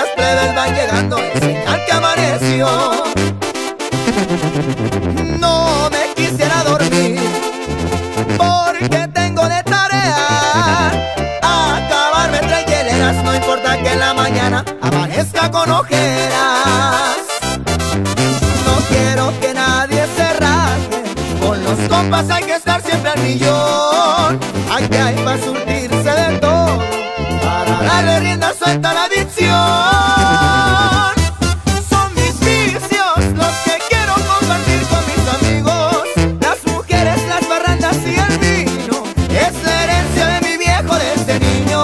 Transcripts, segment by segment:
las plebes van llegando, es señal que amaneció. No me quisiera dormir porque tengo de tarea acabarme 3 hieleras. No importa que en la mañana amanezca con ojeras. No quiero que nadie se raje, con los compas hay que estar siempre al millón. Aquí hay para surtirse de todo, para darle rienda suelta a la adicción. Son mis vicios los que quiero compartir con mis amigos. Las mujeres, las barrandas y el vino es la herencia de mi viejo desde niño.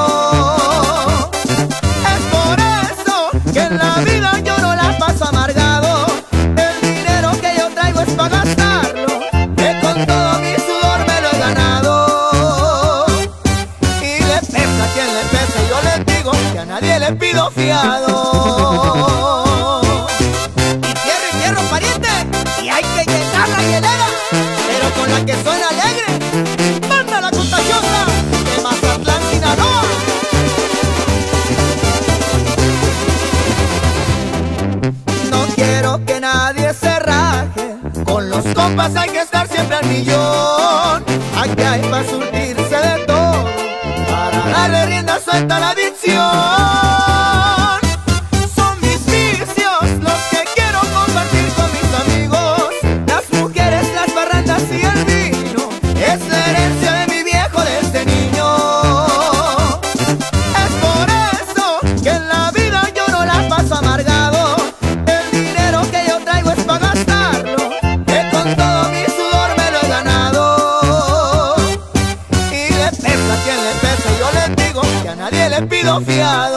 Es por eso que en la vida yo no la paso amargado. El dinero que yo traigo es para gastarlo, que con todo mi sudor me lo he ganado. Y le pesa a quien le pese, yo les digo que a nadie le pido fiado. Y fierro, pariente, y hay que llenar la hielera, pero con la que suena alegre. ¡Manda la contagiosa de Mazatlán, Sinaloa! No quiero que nadie se raje, con los compas hay que estar siempre al millón. Aquí hay para surtirse de todo, para darle rienda suelta a la adicción. Son mis vicios los que quiero compartir con mis amigos. Las mujeres, las barrandas y el vino es la herencia de mi viejo desde niño. Es por eso que en la vida yo no la paso amargado. El dinero que yo traigo es para gastarlo, que con todo mi sudor me lo he ganado. Y le pesa a quien le pese, yo les digo que a nadie le pido fiado.